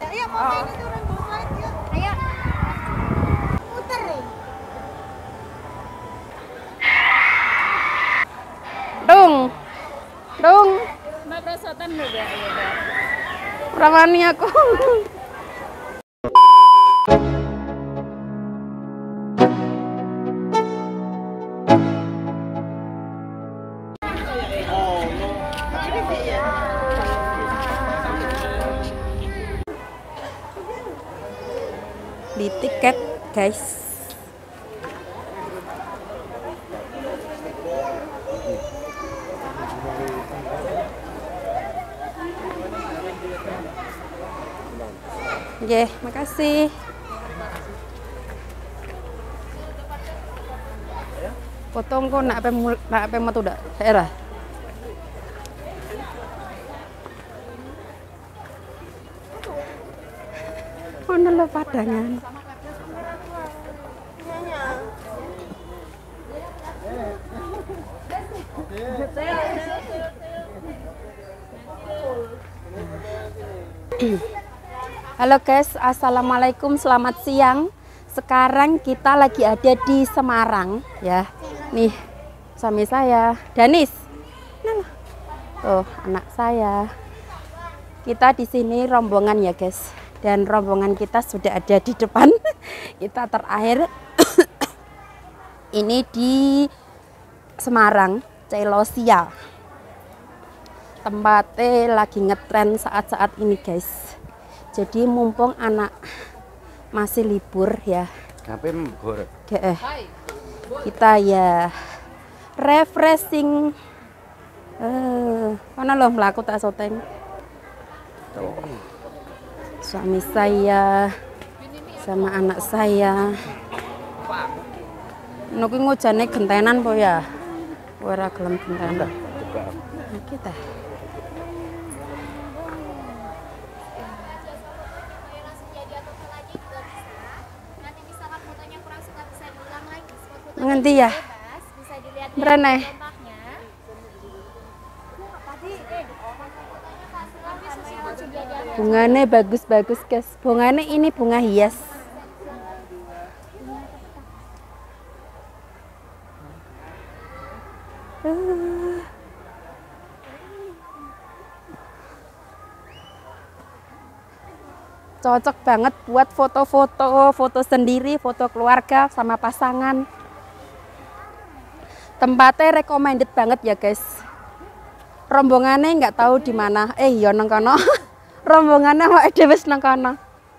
Ayo, mau ini turun bunga aja. Ayo. Puter nih. Dung. Dung. Mbak prosotan lho, Mbak. Ramani aku. Di tiket, guys. Oke, makasih. Potong kok nak apa metu dak daerah. Ono lho padangan. Halo guys, assalamualaikum, selamat siang. Sekarang kita lagi ada di Semarang, ya. Nih, suami saya, Danis. Nah, tuh anak saya. Kita di sini rombongan ya guys, dan rombongan kita sudah ada di depan. Kita terakhir ini di Semarang, Celosia. Tempatnya lagi ngetren saat-saat ini guys. Jadi mumpung anak masih libur ya. Kita ya refreshing. Mana loh melaku tak soteng. Tuh. Suami saya sama anak saya. Nuki ngujane gentenan po ya. Ora gelem gentenan. Nah, kita. Nganti ya. Bereneh. Bunganya bagus-bagus guys. Bunganya ini bunga hias. Cocok banget buat foto-foto, foto sendiri, foto keluarga sama pasangan. Tempatnya recommended banget ya guys. Rombongannya nggak tahu di mana. Ya nang kono. Rombongannya mau wis nang kono.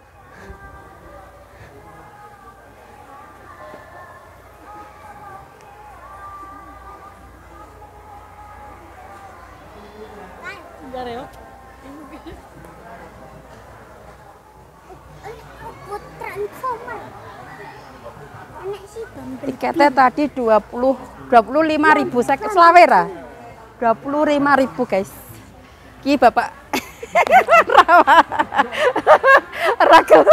Tiketnya tadi 25.000 selawera. 25.000 guys. Ki Bapak ragam.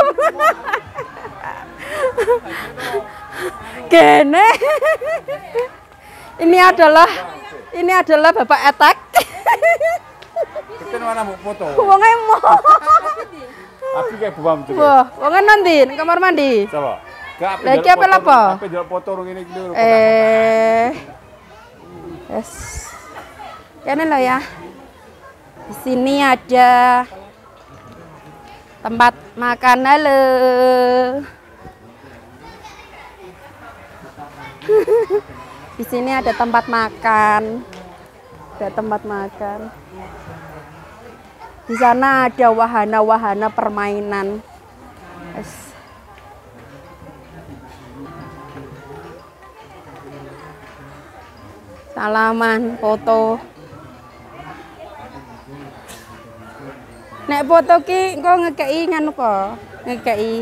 Gene. Ini adalah Bapak Etek. Kita mana mau foto? Wong emo. Aku kayak buam tuh. Wah, wong nanti nang kamar mandi. Coba. Lagi apa apa? Apa jual foto ini dulu. Yes. Kene lo ya. Di sini ada tempat makan halo. Di sini ada tempat makan. Ada tempat makan. Di sana ada wahana-wahana permainan. Yes. Salaman, foto. Nek foto ki engko ngekeki nganu kok, ngekeki.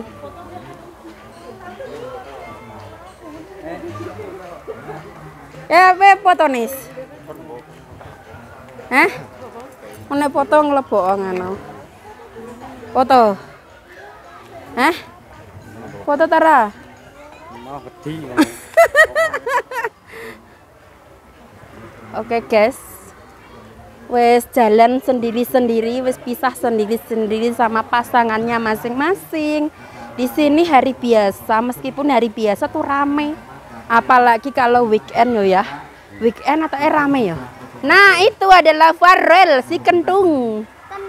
Apa foto nis? Hah? Nek foto nglebok ngono. Foto. Hah? Foto Tara. Mau gede. Oke guys, wes jalan sendiri-sendiri, wes pisah sendiri-sendiri sama pasangannya masing-masing. Di sini hari biasa, meskipun hari biasa tuh rame. Apalagi kalau weekend ya. Weekend atau rame ya. Nah, itu adalah Farel si kentung.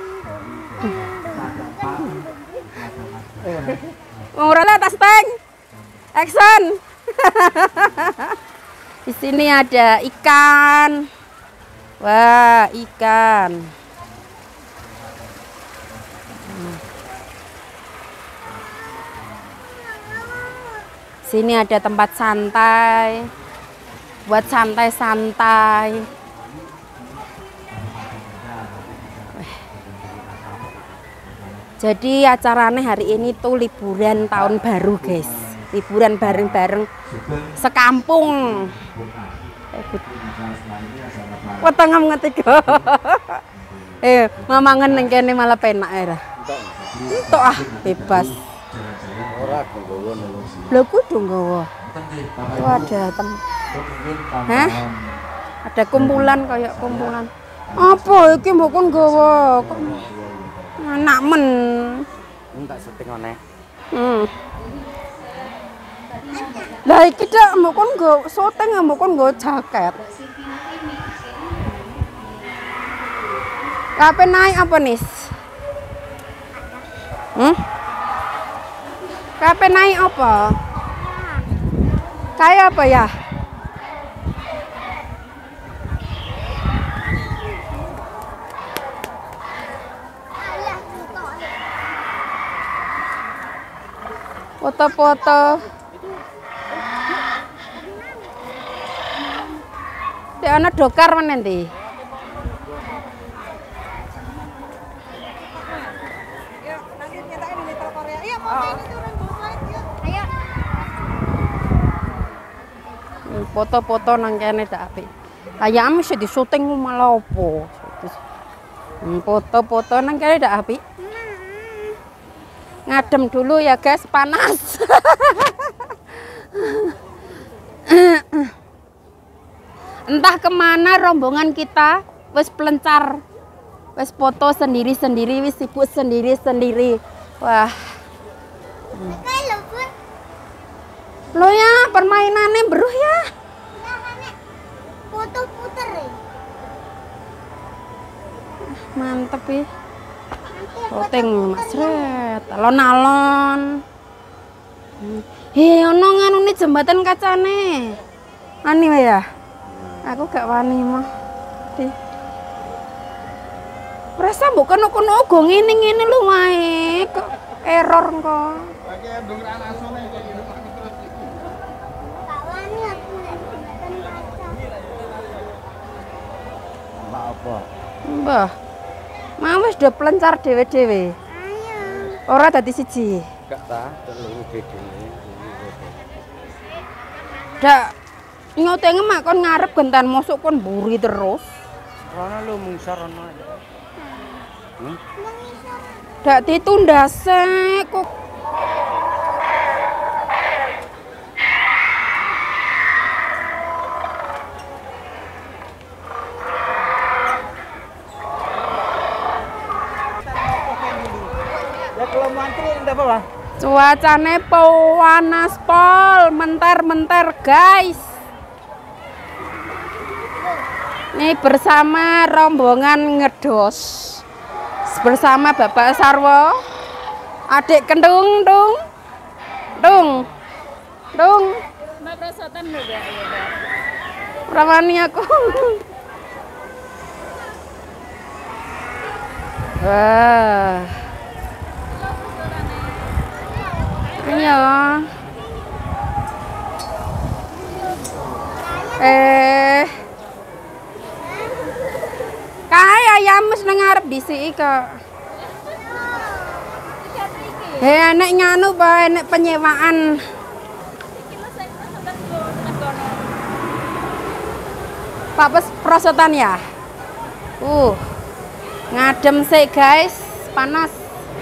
Ngurale atas tank. Action. Di sini ada ikan. Wah, ikan. Sini ada tempat santai. Buat santai-santai. Jadi acaranya hari ini tuh liburan tahun baru, guys. Liburan bareng-bareng sekampung. Wetengam ngetik. Mamangan neng kene malah penak ya. Entuk ah, bebas. Ora nggowo. Lho kudu nggowo. Itu ada Hah? Ada kumpulan kayak kumpulan. Apa iki mbok kon nggowo? Enak men. Tak syuting meneh. Lah iki dak mbok kon nggo syuting mbok kon nggo jaket. Kapan naik apa nis? Kapan naik apa? Kayak apa ya? Foto-foto. Di ana dokar mana nanti? Foto-foto nang kene dak apik. Kayak mesti di syuting malah opo. Foto-foto nang kene dak apik. Ngadem dulu ya guys, panas. Entah kemana rombongan kita, wes pelencar, wes foto sendiri-sendiri, wes sibuk sendiri-sendiri. Wah. Lo ya permainannya beruh ya. Foto puter ya. Mantep ya. Syuting Mas Red, alon-alon. Ono nganu nih jembatan kacane. Ani ya? Aku gak wani mah. Rasa bukan kono ugo ngene-ngene lho wae. Kok error kok. Gak wani aku nek jembatan kaca. Mbak apa? Mbah. Mau wis do pelencar dhewe-dhewe. Ayo. Ora dadi siji. Gak ta, telu bedene. Dak nyotenge mak kon ngarep gentan mosok kon mburi terus. Rono lho mungsar rono. Dak ditunda sek kok. Ya kalau mantri enggak apa-apa. Cuacane panas pol, menter-menter guys. Ini bersama rombongan ngedos. Bersama Bapak Sarwo, adik kendung, dung. Mbak Prasotan lho, Mbak. Rawani aku. Wah. Iya. Kayak ayam wis nang ngarep disiki kok. Enek nganu bae enek penyewaan. Pak Prasotan ya? Ngadem sih guys, panas.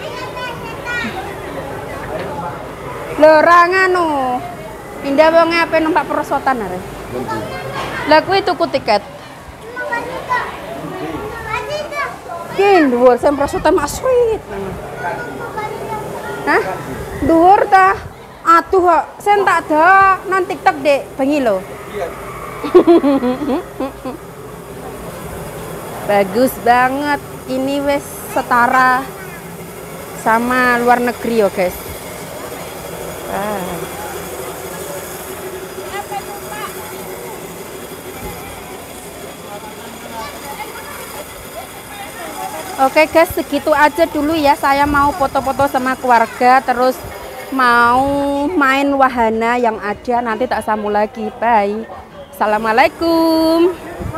Lho ora nganu. Pindah wong ape numpak Prasotan are. Lah kuwi tuku tiket. Kin dhuwur saya merasa mak sweet. Hah? Dhuwur ta? Aduh kok saya tak ada nang TikTok dek bengi lo. Bagus banget. Ini wes setara sama luar negeri yo guys. Oke guys, segitu aja dulu ya. Saya mau foto-foto sama keluarga, terus mau main wahana yang ada. Nanti tak sambung lagi. Bye. Assalamualaikum.